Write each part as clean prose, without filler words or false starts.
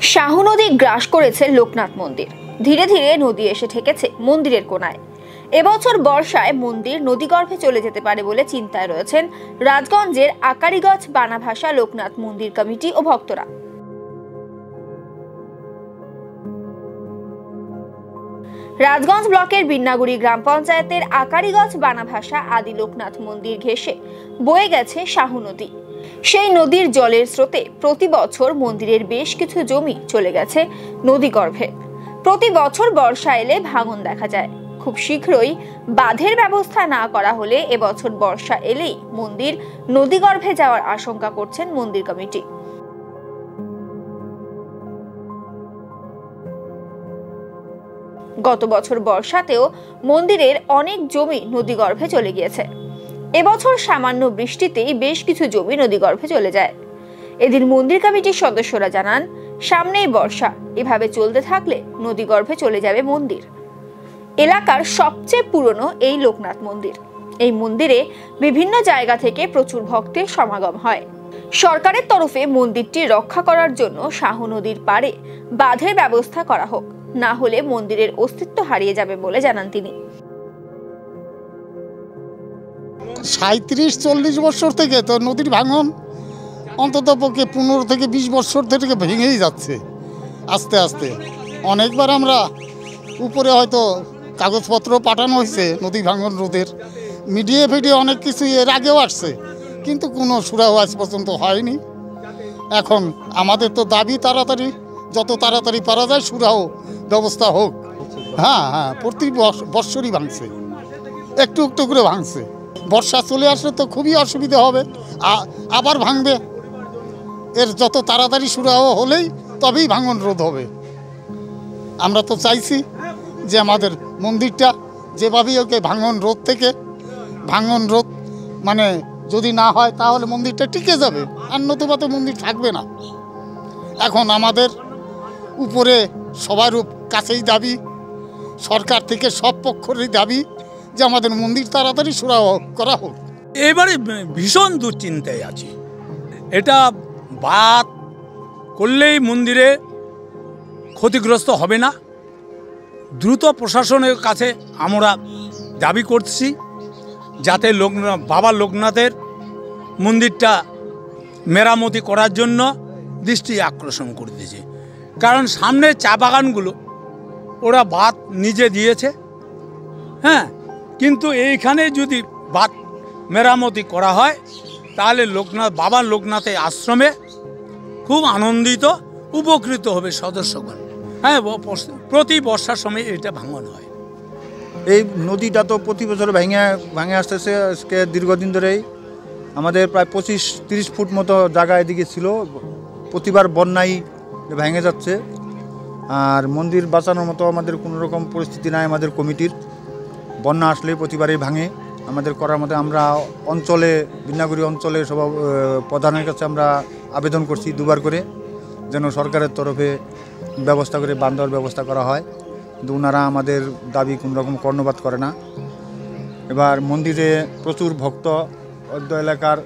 শাহু নদী গ্রাস করেছে লোকনাথ মন্দির। ধীরে ধীরে নদী এসে ঠেকেছে মন্দিরের কোনায়। এবছর বর্ষায় মন্দির নদীগর্ভে চলে যেতে পারে বলে চিন্তায় রয়েছেন রাজগঞ্জের আকারিগঞ্জ বানাভাষা লোকনাথ মন্দির কমিটি ও ভক্তরা। রাজগঞ্জ ব্লকের বিন্নাগুড়ি গ্রাম পঞ্চায়েতের আকারিগঞ্জ বানাভাষা আদি লোকনাথ মন্দির ঘেঁষে বয়ে গেছে শাহু নদী। সেই নদীর জলের স্রোতে প্রতি বছর মন্দিরের বেশ কিছু জমি চলে গেছে নদীগর্ভে। প্রতি বছর বর্ষা এলে ভাঙন দেখা যায়। খুব শীঘ্রই বাঁধের ব্যবস্থা না করা হলে এবছর বর্ষা এলেই মন্দির নদীগর্ভে যাওয়ার আশঙ্কা করছেন মন্দির কমিটি। গত বছর বর্ষাতেও মন্দিরের অনেক জমি নদীগর্ভে চলে গিয়েছে। এবছর সামান্য বৃষ্টিতেই বেশ কিছু জমি নদীগর্ভে চলে যায়। এদিন মন্দির কমিটির সদস্যরা জানান, সামনেই বর্ষা, এভাবে চলতে থাকলে নদীগর্ভে চলে যাবে মন্দির। এলাকার সবচেয়ে পুরনো এই লোকনাথ মন্দির। এই মন্দিরে বিভিন্ন জায়গা থেকে প্রচুর ভক্তের সমাগম হয়। সরকারের তরফে মন্দিরটি রক্ষা করার জন্য শাহু নদীর পাড়ে বাঁধের ব্যবস্থা করা হোক, না হলে মন্দিরের অস্তিত্ব হারিয়ে যাবে বলে জানান তিনি। ৩৭-৪০ বছর থেকে তো নদীর ভাঙন অন্তত পক্ষে ১৫ থেকে ২০ বছর থেকে ভেঙেই যাচ্ছে আস্তে আস্তে। অনেকবার আমরা উপরে হয়তো কাগজপত্র পাঠানো হয়েছে নদী ভাঙন রোধের, মিডিয়া ফিডিয়া অনেক কিছু এর আগেও আসছে, কিন্তু কোনো সুরাহ আজ পর্যন্ত হয়নি। এখন আমাদের তো দাবি তাড়াতাড়ি, যত তাড়াতাড়ি পারা যায় সুরাহ ব্যবস্থা হোক। হ্যাঁ, প্রতি বৎসরই ভাঙছে, একটু একটু করে ভাঙছে। বর্ষা চলে আসলে তো খুবই অসুবিধা হবে, আবার ভাঙবে। এর যত তাড়াতাড়ি সুরাহ হলেই তবেই ভাঙন রোধ হবে। আমরা তো চাইছি যে আমাদের মন্দিরটা যেভাবেই ওকে ভাঙন রোধ মানে যদি না হয় তাহলে মন্দিরটা টিকে যাবে, আর নতুবা তো মন্দির থাকবে না। এখন আমাদের উপরে সবার কাছেই দাবি, সরকার থেকে সব পক্ষেরই দাবি যে আমাদের মন্দির তাড়াতাড়ি সুরাহ করা হোক। এবারে ভীষণ দুশ্চিন্তায় আছি। এটা বাদ করলেই মন্দিরে ক্ষতিগ্রস্ত হবে না। দ্রুত প্রশাসনের কাছে আমরা দাবি করছি যাতে বাবা লোকনাথের মন্দিরটা মেরামতি করার জন্য দৃষ্টি আকর্ষণ করতেছে। কারণ সামনে চা বাগানগুলো ওরা বাঁধ নিজে দিয়েছে, হ্যাঁ, কিন্তু এইখানে যদি বাঁধ মেরামতি করা হয় তাহলে বাবা লোকনাথের আশ্রমে খুব আনন্দিত উপকৃত হবে সদস্যগণ। হ্যাঁ, প্রতি বর্ষার সময় এটা ভাঙন হয়। এই নদীটা তো প্রতি বছর ভাঙে আসতেছে। আজকে দীর্ঘদিন ধরেই আমাদের প্রায় ২৫-৩০ ফুট মতো জায়গা এদিকে ছিল, প্রতিবার বন্যায় ভেঙে যাচ্ছে। আর মন্দির বাঁচানোর মতো আমাদের কোনো রকম পরিস্থিতি নাই। আমাদের কমিটির বন্যা আসলে প্রতিবারই ভাঙে। আমাদের করার মতো আমরা অঞ্চলে বিন্নাগুড়ি অঞ্চলে প্রধানের কাছে আমরা আবেদন করছি ২বার করে, যেন সরকারের তরফে ব্যবস্থা করে বাঁধার ব্যবস্থা করা হয়, কিন্তু ওনারা আমাদের দাবি কোনো রকম কর্ণপাত করে না। এবার মন্দিরে প্রচুর ভক্ত, অর্ধ এলাকার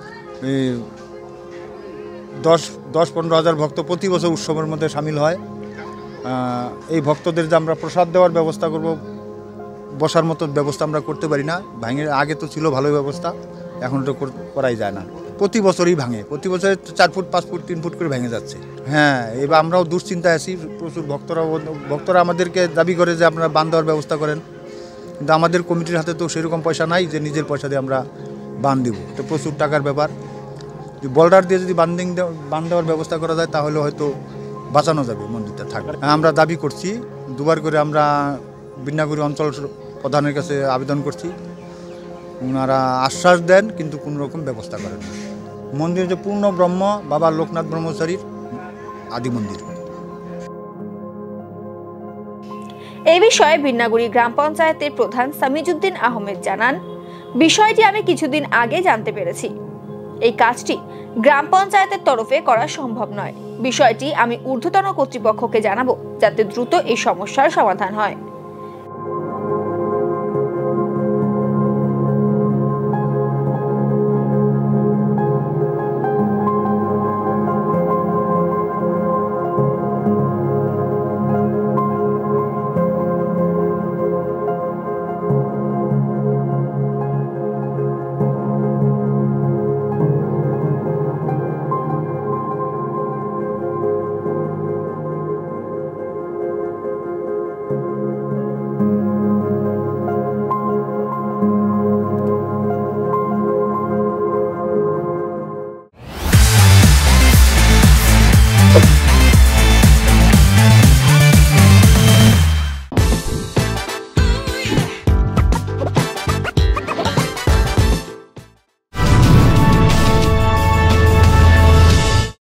১০-১৫ হাজার ভক্ত প্রতি বছর উৎসবের মধ্যে সামিল হয়। এই ভক্তদের যে আমরা প্রসাদ দেওয়ার ব্যবস্থা করব, বসার মতো ব্যবস্থা আমরা করতে পারি না। আগে তো ছিল ভালো ব্যবস্থা, এখন তো করাই যায় না। প্রতি বছরই ভাঙে, প্রতি বছর ৪ ফুট ৫ ফুট ৩ ফুট করে ভেঙে যাচ্ছে। হ্যাঁ, এবার আমরাও দুশ্চিন্তায় আছি। প্রচুর ভক্তরা আমাদেরকে দাবি করে যে আপনারা বাঁধ দেওয়ার ব্যবস্থা করেন, কিন্তু আমাদের কমিটির হাতে তো সেরকম পয়সা নাই যে নিজের পয়সা দিয়ে আমরা বাঁধ দিব। তো প্রচুর টাকার ব্যাপার। বোল্ডার দিয়ে যদি বাঁধ দেওয়ার ব্যবস্থা করা যায় তাহলে হয়তো বাঁচানো যাবে, মন্দিরটা থাকবে। আমরা দাবি করছি ২বার করে, আমরা বিন্নাগুড়ি অঞ্চল প্রধানের কাছে আবেদন করছি। ওনারা আশ্বাস দেন কিন্তু কোনো রকম ব্যবস্থা করেন না। মন্দির যে পূর্ণ ব্রহ্ম বাবা লোকনাথ ব্রহ্মচারীর আদি মন্দির। এই বিষয়ে বিন্নাগুড়ি গ্রাম পঞ্চায়েতের প্রধান সামিজউদ্দিন আহমেদ জানান, বিষয়টি আমি কিছুদিন আগে জানতে পেরেছি। এই কাজটি গ্রাম পঞ্চায়েতের তরফে করা সম্ভব নয়। বিষয়টি আমি ঊর্ধ্বতন কর্তৃপক্ষকে জানাবো যাতে দ্রুত এই সমস্যার সমাধান হয়।